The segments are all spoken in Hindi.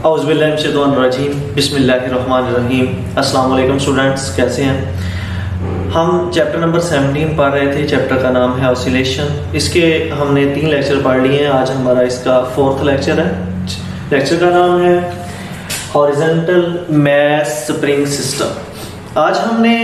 औज़ुबिल्लाहिमिनश्शैतानिर्रजीम बिस्मिल्लाहिर्रहमानिर्रहीम। अस्सलाम वालेकुम स्टूडेंट्स, कैसे हैं। हम चैप्टर नंबर 17 पढ़ रहे थे। चैप्टर का नाम है ऑसिलेशन। इसके हमने 3 लेक्चर पढ़ लिए हैं। आज हमारा इसका 4th लेक्चर है। लेक्चर का नाम है हॉरिजॉन्टल मैस स्प्रिंग सिस्टम। आज हमने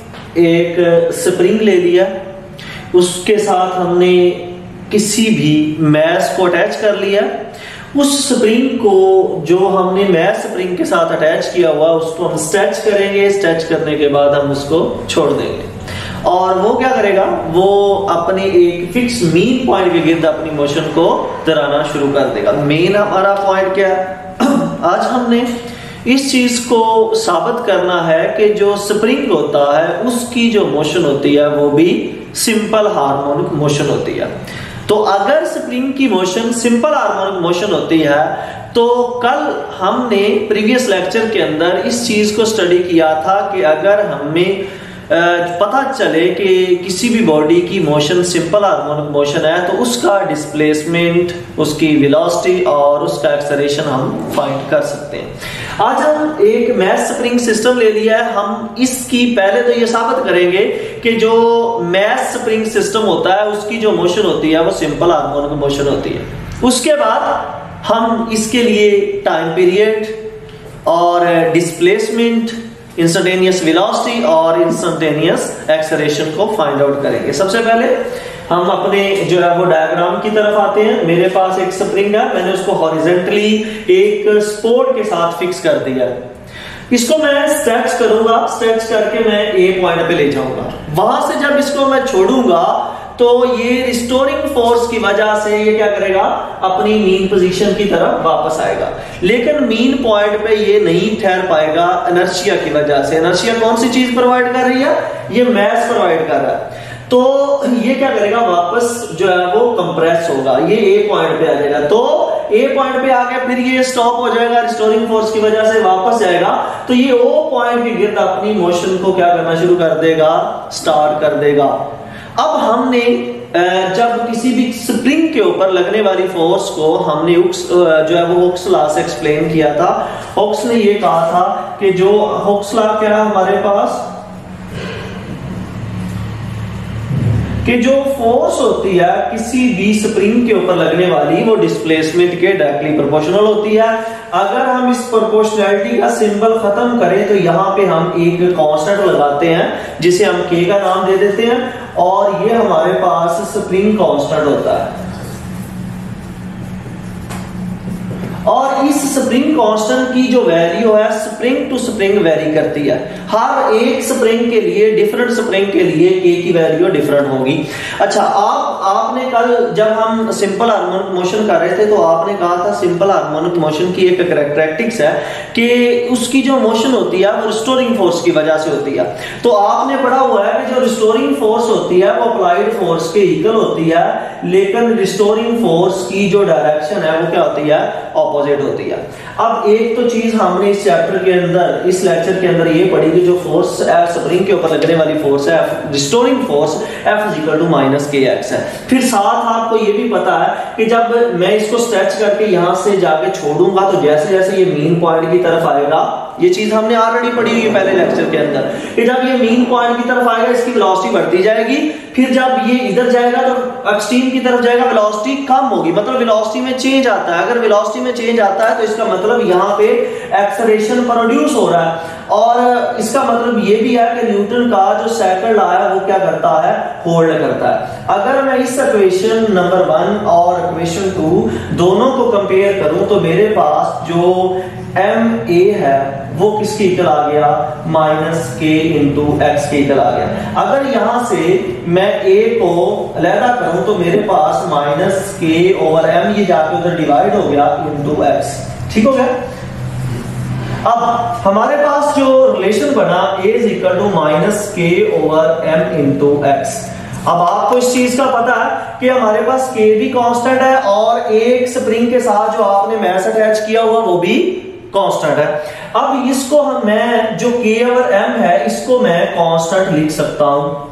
एक स्प्रिंग ले लिया, उसके साथ हमने किसी भी मैस को अटैच कर लिया। उस स्प्रिंग को जो हमने मैस स्प्रिंग के साथ अटैच किया हुआ उसको हम स्ट्रेच करेंगे। स्ट्रेच करने के बाद हम उसको छोड़ देंगे और वो क्या करेगा, वो अपने एक फिक्स मीन पॉइंट के गिर्द अपनी मोशन को दौड़ाना शुरू कर देगा। मेन हमारा पॉइंट क्या है, आज हमने इस चीज को साबित करना है कि जो स्प्रिंग होता है उसकी जो मोशन होती है वो भी सिंपल हार्मोनिक मोशन होती है। तो अगर स्प्रिंग की मोशन सिंपल हार्मोनिक मोशन होती है तो कल हमने प्रीवियस लेक्चर के अंदर इस चीज को स्टडी किया था कि अगर हमें पता चले कि किसी भी बॉडी की मोशन सिंपल हार्मोनिक मोशन है तो उसका डिस्प्लेसमेंट, उसकी वेलोसिटी और उसका एक्सेलरेशन हम फाइंड कर सकते हैं। आज हम एक मैस स्प्रिंग सिस्टम ले लिया है। हम इसकी पहले तो ये साबित करेंगे कि जो मैस स्प्रिंग सिस्टम होता है उसकी जो मोशन होती है वो सिंपल हार्मोनिक मोशन होती है। उसके बाद हम इसके लिए टाइम पीरियड और डिस्प्लेसमेंट, इंस्टेंटेनियस वेलोसिटी और इंस्टेंटेनियस एक्सेलरेशन को फाइंड आउट करेंगे। सबसे पहले हम अपने जो है वो डायग्राम की तरफ आते हैं। मेरे पास एक स्प्रिंग है, मैंने उसको हॉरिजॉन्टली एक सपोर्ट के साथ फिक्स कर दिया है। इसको मैं स्ट्रेच करूंगा, स्ट्रेच करके मैं ए पॉइंट पे ले जाऊंगा। वहां से जब इसको मैं छोड़ूंगा तो ये रिस्टोरिंग फोर्स की वजह से ये क्या करेगा, अपनी मीन पोजीशन की तरफ वापस आएगा। लेकिन मीन पॉइंट पे ये नहीं ठहर पाएगा इनर्शिया की वजह से। इनर्शिया कौन सी चीज प्रोवाइड कर रही है, ये मैस प्रोवाइड कर रहा है। तो ये क्या करेगा, वापस जो है वो कंप्रेस होगा, ये ए पॉइंट पे आ जाएगा। तो ए पॉइंट पे आके फिर ये स्टॉप हो जाएगा, रिस्टोरिंग फोर्स की वजह से वापस जाएगा। तो ये ओ पॉइंट के गिर्द अपनी मोशन को क्या करना शुरू कर देगा, स्टार्ट कर देगा। अब हमने जब किसी भी स्प्रिंग के ऊपर लगने वाली फोर्स को हमने जो है वो हुक्स लॉ से एक्सप्लेन किया था। हुक्स ने ये कहा था कि जो हुक्स लॉ क्या है हमारे पास, कि जो फोर्स होती है किसी भी स्प्रिंग के ऊपर लगने वाली वो डिस्प्लेसमेंट के डायरेक्टली प्रोपोर्शनल होती है। अगर हम इस प्रोपोर्शनैलिटी का सिंबल खत्म करें तो यहाँ पे हम एक कांस्टेंट लगाते हैं जिसे हम के का नाम दे देते हैं और ये हमारे पास स्प्रिंग कांस्टेंट होता है। और इस स्प्रिंग कांस्टेंट की जो वैल्यू है स्प्रिंग टू स्प्रिंग वेरी करती है। हर एक स्प्रिंग के लिए, डिफरेंट स्प्रिंग के लिए के की वैल्यू डिफरेंट होगी। अच्छा, आपने कल जब हम सिंपल हार्मोनिक मोशन कर रहे थे तो आपने कहा था सिंपल हार्मोनिक मोशन की एक कैरेक्टरिस्टिक्स है कि उसकी जो मोशन होती है वो रिस्टोरिंग फोर्स की वजह से होती है। तो आपने पढ़ा हुआ है कि जो रिस्टोरिंग फोर्स होती है वो अप्लाइड फोर्स के इक्वल होती है, लेकिन रिस्टोरिंग फोर्स की जो डायरेक्शन है वो क्या होती है, ऑपोजिट होती है। अब एक तो चीज हमने इस चैप्टर के अंदर, इस लेक्चर के अंदर ये पढ़ी कि जो फोर्स F स्प्रिंग के ऊपर लगने वाली फोर्स है, रिस्टोरिंग फोर्स F - kx है। फिर साथ आपको ये भी पता है कि जब मैं इसको स्ट्रेच करके यहां से जाके छोड़ूंगा तो जैसे जैसे ये मीन पॉइंट की तरफ आएगा, ये चीज हमने ऑलरेडी पढ़ी हुई है पहले लेक्चर के अंदर, कि जब ये मीन पॉइंट की तरफ आएगा इसकी वेलोसिटी बढ़ती जाएगी। फिर जब ये इधर जाएगा तो एक्सट्रीम की तरफ जाएगा, वेलोसिटी कम होगी, मतलब वेलोसिटी में चेंज आता है। अगर वेलोसिटी में चेंज आता है तो इसका मतलब यहाँ पे एक्सेलरेशन प्रोड्यूस हो रहा है। और इसका मतलब ये भी है कि न्यूटन का जो सेकंड लॉ है वो क्या करता है, होल्ड करता है। अगर मैं इस इक्वेशन नंबर 1 और इक्वेशन 2 दोनों को कंपेयर करूं तो मेरे पास जो ma है वो किसके इक्वल आ गया, -k × x के इक्वल आ गया। अगर यहां से मैं a को अलग करूं तो मेरे पास -k/m ये जाके उधर डिवाइड हो गया × x। ठीक हो गया। अब हमारे पास जो रिलेशन बना a = -k/m × x। अब आपको इस चीज का पता है कि हमारे पास k भी कांस्टेंट है और एक स्प्रिंग के साथ जो आपने मैस अटैच किया हुआ वो भी कांस्टेंट है। अब इसको मैं जो k/m है इसको मैं कांस्टेंट लिख सकता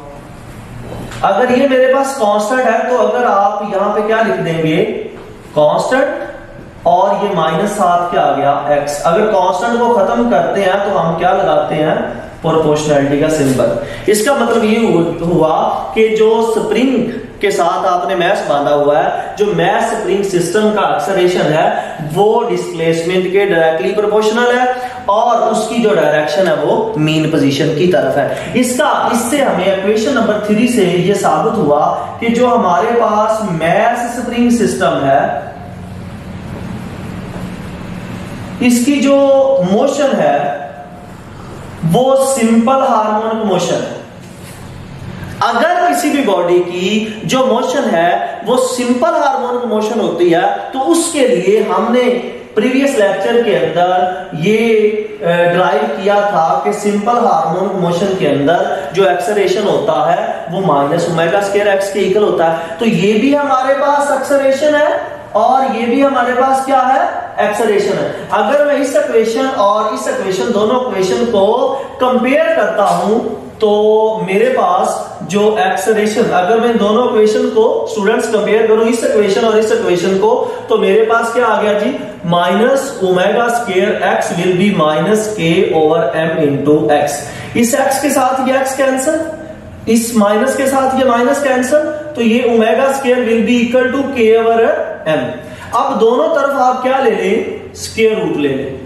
हूं। अगर ये मेरे पास कांस्टेंट है तो अगर आप यहां पे क्या लिख देंगे, कांस्टेंट और ये -7 क्या आ गया x। अगर कांस्टेंट को खत्म करते हैं तो हम क्या लगाते हैं, प्रोपोर्शनैलिटी का सिंबल। इसका मतलब ये हुआ कि जो स्प्रिंग के साथ आपने मैश बांधा हुआ है, जो मैश स्प्रिंग सिस्टम का एक्सेलरेशन है वो डिस्प्लेसमेंट के डायरेक्टली प्रोपोर्शनल है और उसकी जो डायरेक्शन है वो मीन पोजीशन की तरफ है। इससे हमें इक्वेशन नंबर 3 से ये साबित हुआ कि जो हमारे पास मैश स्प्रिंग सिस्टम है, इसकी जो मोशन है वो सिंपल हार्मोनिक मोशन है। अगर किसी भी बॉडी की जो मोशन है वो सिंपल हार्मोनिक मोशन होती है तो उसके लिए हमने प्रीवियस लेक्चर के अंदर ये ड्राइव किया था कि सिंपल हार्मोनिक मोशन के अंदर जो एक्सेलरेशन होता है वो -ω² x के इक्वल होता है। तो ये भी हमारे पास एक्सेलरेशन है और ये भी हमारे पास क्या है, एक्सेलरेशन है। अगर मैं इस इक्वेशन और इस इक्वेशन, दोनों इक्वेशन को कंपेयर करता हूं तो मेरे पास जो एक्सेलरेशन, अगर मैं दोनों इक्वेशन को स्टूडेंट्स कंपेयर करूं, इस इक्वेशन और इस इक्वेशन को, तो मेरे पास क्या आ गया जी, -ω² x will be -k/m into x। इस x के साथ ये x कैंसिल, इस माइनस के साथ ये माइनस कैंसिल, तो ये ω² will be equal to k/m। अब दोनों तरफ आप क्या ले लें, स्क्वायर रूट ले लें,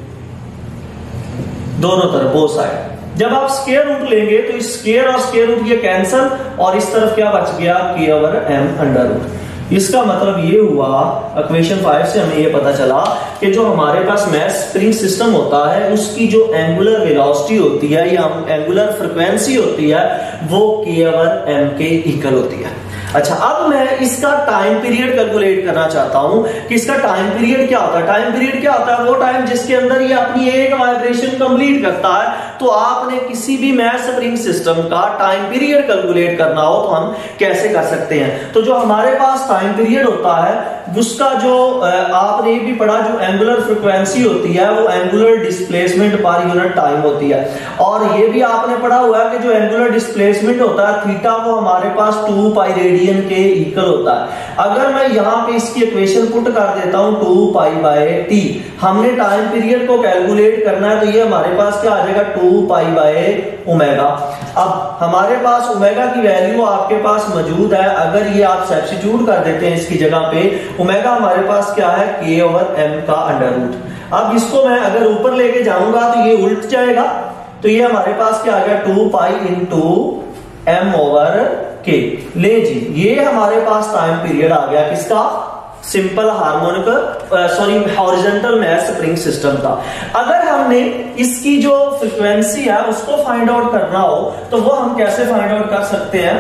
दोनों तरफ, बोथ साइड। जब आप स्क्वायर रूट लेंगे तो इस स्क्वायर और स्क्वायर रूट ये कैंसिल और इस तरफ क्या बच गया, k/m अंडर रूट। इसका मतलब ये हुआ, इक्वेशन 5 से हमें ये पता चला कि जो हमारे पास मैश स्प्रिंग सिस्टम होता है उसकी जो एंगुलर वेलोसिटी होती है या एंगुलर फ्रीक्वेंसी होती है वो k/m के इक्वल होती है। अच्छा, अब मैं इसका टाइम पीरियड कैलकुलेट करना चाहता हूं कि इसका टाइम पीरियड क्या होता है। टाइम पीरियड क्या होता है, वो टाइम जिसके अंदर ये अपनी एक वाइब्रेशन कंप्लीट करता है। तो आपने किसी भी मैश स्प्रिंग सिस्टम का टाइम पीरियड कैलकुलेट करना हो तो हम कैसे कर सकते हैं। तो जो हमारे पास टाइम पीरियड होता है उसका जो आपने ये भी पढ़ा, जो एंगुलर फ्रीक्वेंसी होती है वो angular displacement per unit time होती है। और ये भी आपने पढ़ा हुआ है कि जो एंगुलर डिस्प्लेसमेंट होता है थीटा, वो हमारे पास 2π रेडियन के इक्वल होता है। अगर मैं यहाँ पे इसकी इक्वेशन पुट कर देता हूं 2π/t, हमने टाइम पीरियड को कैलकुलेट करना है तो ये हमारे पास क्या आ जाएगा, 2π/ω। अब हमारे पास ओमेगा की वैल्यू आपके पास मौजूद है, अगर ये आप सब्स्टिट्यूट कर देते हैं इसकी जगह पे, ओमेगा हमारे पास क्या है, k/m का अंडर रूट। अब इसको मैं अगर ऊपर लेके जाऊंगा तो ये उल्ट जाएगा, तो ये हमारे पास क्या आ गया, 2π × m/k। ले जी, ये हमारे पास टाइम पीरियड आ गया किसका, simple harmonic horizontal mass spring system का। अगर हमने इसकी जो फ्रीक्वेंसी है उसको फाइंड आउट करना हो तो वो हम कैसे फाइंड आउट कर सकते हैं।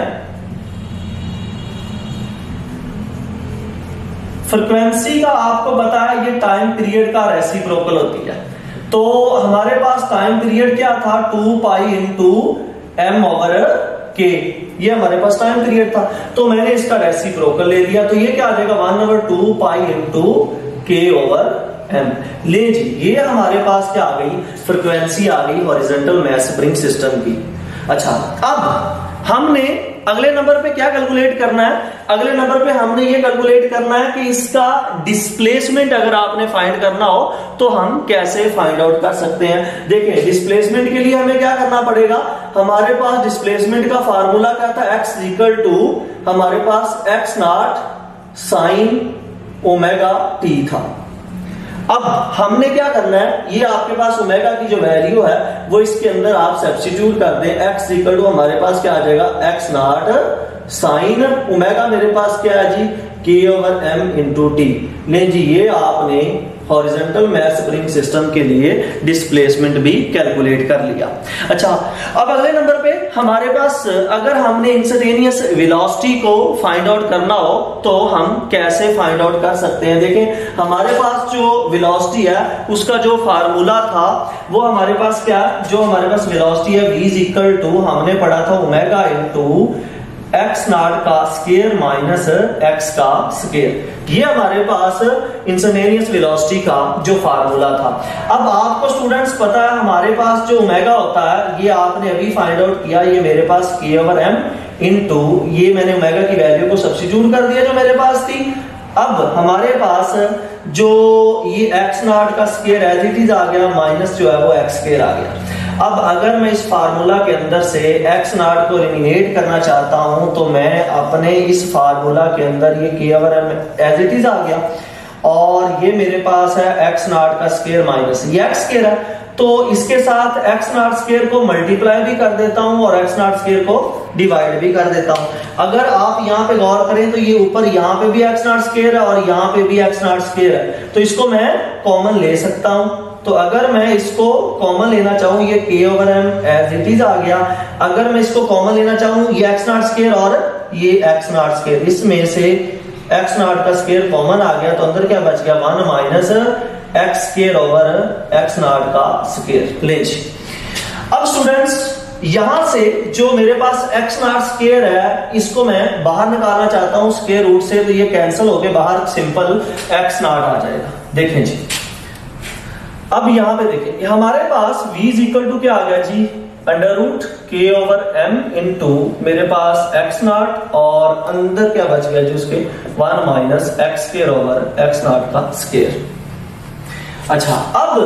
फ्रीक्वेंसी का आपको पता है ये टाइम पीरियड का रेसिप्रोकल होती है। तो हमारे पास टाइम पीरियड क्या था, 2π × m/k, ये हमारे पास टाइम पीरियड था। तो मैंने इसका रेसिप्रोकल ले लिया, तो ये क्या आ जाएगा, 1/2π × k/m। ले जी, ये हमारे पास क्या आ गई, फ्रीक्वेंसी आ गई हॉरिजॉन्टल मैश स्प्रिंग सिस्टम की। अच्छा, अब हमने अगले नंबर पे क्या कैलकुलेट करना है, अगले नंबर पे हमने ये कैलकुलेट करना है कि इसका डिस्प्लेसमेंट अगर आपने फाइंड करना हो तो हम कैसे फाइंड आउट कर सकते हैं। देखिए, डिस्प्लेसमेंट के लिए हमें क्या करना पड़ेगा, हमारे पास डिस्प्लेसमेंट का फार्मूला क्या था, x = हमारे पास x0 sin ω/t था। अब हमने क्या करना है, ये आपके पास ओमेगा की जो वैल्यू है वो इसके अंदर आप सब्स्टिट्यूट कर दें। x = हमारे पास क्या आ जाएगा, x0 sin ओमेगा, मेरे पास क्या है जी, k/m × t। ले जी, ये आपने हॉरिजॉन्टल मैश स्प्रिंग सिस्टम के लिए डिस्प्लेसमेंट भी कैलकुलेट कर लिया। अच्छा, अब अगले नंबर पे हमारे पास अगर हमने इंस्टेंटेनियस वेलोसिटी को फाइंड आउट करना हो तो हम कैसे फाइंड आउट कर सकते हैं। देखें, हमारे पास जो वेलोसिटी है उसका जो फार्मूला था वो हमारे पास क्या, जो हमारे पास वेलोसिटी है v = हमने पढ़ा था ओमेगा × x0 का स्क्वायर माइनस x का स्क्वायर। ये हमारे पास इंस्टेंटेनियस वेलोसिटी का जो फार्मूला था। अब आपको स्टूडेंट्स पता है हमारे पास जो ओमेगा होता है, ये आपने अभी फाइंड आउट किया, ये मेरे पास k/m × ये मैंने ओमेगा की वैल्यू को सब्स्टिट्यूट कर दिया जो मेरे पास थी। अब हमारे पास जो ये एक्स नॉट का स्क्वायर एज इट इज आ गया, माइनस जो है वो एक्स स्क्वायर आ गया। अब अगर मैं इस फार्मूला के अंदर से एक्स नॉट को एलिमिनेट करना चाहता हूं तो मैं अपने इस फार्मूला के अंदर ये K over M as it is आ गया, और ये मेरे पास है एक्स नॉट का स्क्वायर माइनस ये एक्स स्क्वायर है, तो इसके साथ एक्स नॉट स्क्वायर को मल्टीप्लाई भी कर देता हूं और एक्स नॉट स्क्वायर को डिवाइड भी कर देता हूं। अगर आप यहां पे गौर करें तो ये ऊपर यहां पे भी एक्स नॉट स्क्वायर है और यहां पे भी एक्स नॉट स्क्वायर है, तो इसको मैं कॉमन ले सकता हूं। तो अगर मैं इसको कॉमन लेना चाहूं, ये K over M as it is आ गया, अगर मैं इसको कॉमन लेना चाहूं ये एक्स नॉट स्क्वायर और ये एक्स नॉट स्क्वायर, इसमें से एक्स नॉट का स्क्वायर कॉमन आ गया, तो अंदर क्या बच गया 1 minus x square over x not का स्क्वायर। ले जी, अब स्टूडेंट्स यहां से जो मेरे पास एक्स नॉट स्क्वायर है इसको मैं बाहर निकालना चाहता हूं स्क्वायर रूट से, तो ये कैंसिल होके बाहर सिंपल एक्स नॉट आ जाएगा। देखें जी, अब यहां पे देखें हमारे पास v इज इक्वल टू क्या आ गया जी, अंडर रूट के ओवर एम इंटू मेरे पास एक्स नॉट और अंदर क्या बच गया जी उसके 1 minus x square over x not का स्क्वायर। अच्छा,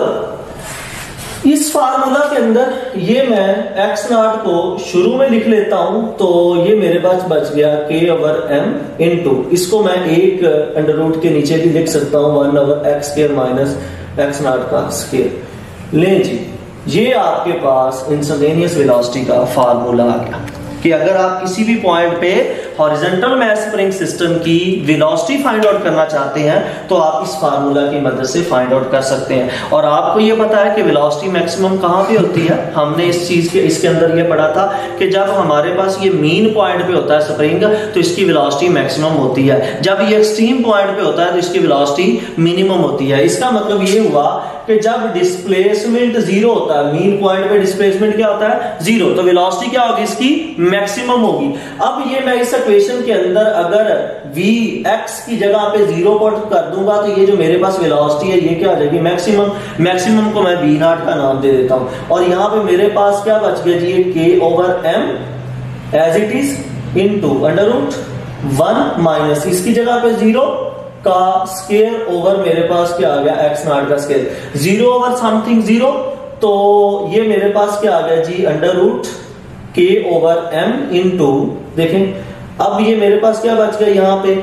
अब इस फार्मूला के अंदर ये मैं एक्स नॉट को शुरू में लिख लेता हूं, तो ये मेरे पास बच गया के ओवर एम इंटू, इसको मैं एक अंडर रूट के नीचे भी लिख सकता हूं 1 over x square minus x not का स्क्वायर। ले जी, ये आपके पास इंस्टेंटेनियस वेलोसिटी का फार्मूला आ गया कि अगर आप किसी भी पॉइंट पे हॉरिजॉन्टल मास स्प्रिंग सिस्टम की वेलोसिटी फाइंड आउट करना चाहते हैं तो आप इस फार्मूला की मदद से फाइंड आउट कर सकते हैं। और आपको ये पता है कि वेलोसिटी मैक्सिमम कहां पे होती है, हमने इस चीज के इसके अंदर ये पढ़ा था कि जब हमारे पास ये मीन पॉइंट पे होता है स्प्रिंग तो इसकी वेलोसिटी मैक्सिमम होती है, जब ये एक्सट्रीम पॉइंट पे होता है तो इसकी वेलोसिटी मिनिमम होती है। इसका मतलब ये हुआ कि जब डिस्प्लेसमेंट जीरो होता है, मीन पॉइंट पे डिस्प्लेसमेंट क्या होता है जीरो, तो वेलोसिटी क्या होगी इसकी मैक्सिमम होगी। अब ये मैं इस इक्वेशन के अंदर अगर vx की जगह पे 0 पुट कर दूंगा तो ये जो मेरे पास वेलोसिटी है ये क्या आ जाएगी मैक्सिमम, मैक्सिमम को मैं v नॉट का नाम दे देता हूं, और यहां पे मेरे पास क्या बच गया जी, ये k over m as it is into under root 1 minus इसकी जगह पे 0 का स्क्वायर ओवर मेरे पास क्या आ गया एक्स नॉट का स्क्वायर, 0 ओवर समथिंग 0, तो ये मेरे पास क्या आ गया जी अंडर रूट के ओवर एम इंटू, देखें अब ये मेरे पास क्या बच गया यहाँ पे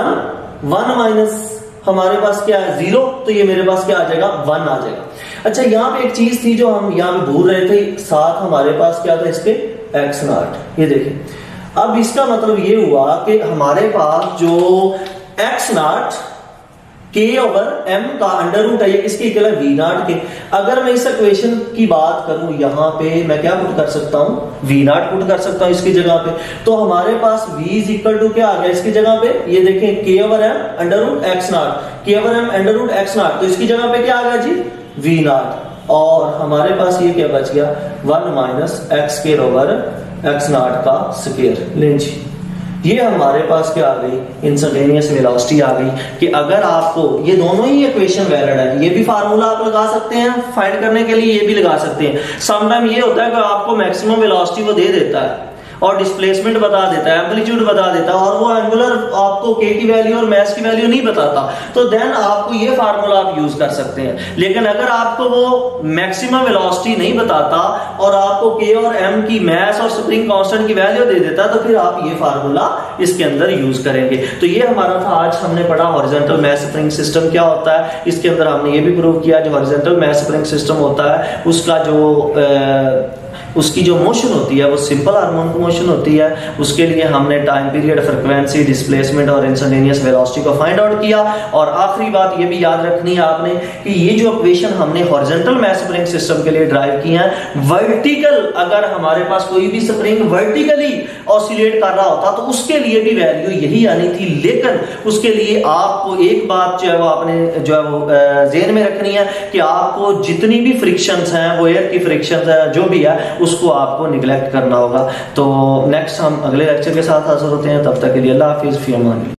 1 माइनस हमारे पास क्या है 0, तो ये मेरे पास क्या आ जाएगा 1 आ जाएगा। अच्छा, यहाँ पे एक चीज थी जो हम यहाँ पे भूल रहे थे, साथ हमारे पास क्या था इसके एक्स नॉट, ये देखें अब इसका मतलब ये हुआ कि हमारे पास जो एक्स नॉट के ओवर एम का अंडर रूट है, ये किसके इक्वल है वी नॉट के। अगर मैं इस इक्वेशन की बात करूं यहाँ पे मैं क्या पुट कर सकता हूं, वी नॉट पुट कर सकता हूं इसकी जगह पे, तो हमारे पास v इज इक्वल टू क्या आ गया इसकी जगह पे, ये देखें के over m under root x not, के over m under root x not, तो इसकी जगह पे क्या आ गया जी वी नॉट, और हमारे पास ये क्या बच गया 1 minus x square over x not का स्क्वायर। लें जी, ये हमारे पास क्या आ गई इंस्टेंटेनियस वेलोसिटी आ गई कि अगर आपको ये दोनों ही इक्वेशन वैलिड है, ये भी फार्मूला आप लगा सकते हैं फाइंड करने के लिए, ये भी लगा सकते हैं। समटाइम ये होता है कि आपको मैक्सिमम वेलोसिटी वो दे देता है और डिस्प्लेसमेंट बता देता है, एम्पलीट्यूड बता देता है, और वो एंगुलर आपको के की वैल्यू और मैस की वैल्यू नहीं बताता, तो देन आपको ये फार्मूला आप यूज कर सकते हैं। लेकिन अगर आपको वो मैक्सिमम वेलोसिटी नहीं बताता और आपको के और एम की मैस और स्प्रिंग कांस्टेंट की वैल्यू दे देता तो फिर आप ये फार्मूला इसके अंदर यूज करेंगे। तो ये हमारा था, आज हमने पढ़ा हॉरिजॉन्टल मैस स्प्रिंग सिस्टम क्या होता है। इसके अंदर हमने ये भी प्रूव किया जो हॉरिजॉन्टल मैस स्प्रिंग सिस्टम होता है उसका जो उसकी जो मोशन होती है वो सिंपल हार्मोनिक मोशन होती है। उसके लिए हमने टाइम पीरियड, फ्रीक्वेंसी, डिस्प्लेसमेंट और इंस्टेंटेनियस वेलोसिटी को फाइंड आउट किया। और आखिरी बात ये भी याद रखनी है आपने कि ये जो इक्वेशन हमने हॉरिजॉन्टल मैस स्प्रिंग सिस्टम के लिए ड्राइव की है, वर्टिकल अगर हमारे पास कोई भी स्प्रिंग वर्टिकली ऑसिलेट कर रहा होता तो उसके लिए भी वैल्यू यही आनी थी। लेकिन उसके लिए आपको एक बात जो है वो आपने जो है वो ज़हन में रखनी है कि आपको जितनी भी फ्रिक्शंस हैं वो एयर की फ्रिक्शंस है जो भी है उसको आपको निगलेक्ट करना होगा। तो नेक्स्ट हम अगले लेक्चर के साथ हाजिर होते हैं, तब तक के लिए अल्लाह हाफिज़, फी अमान।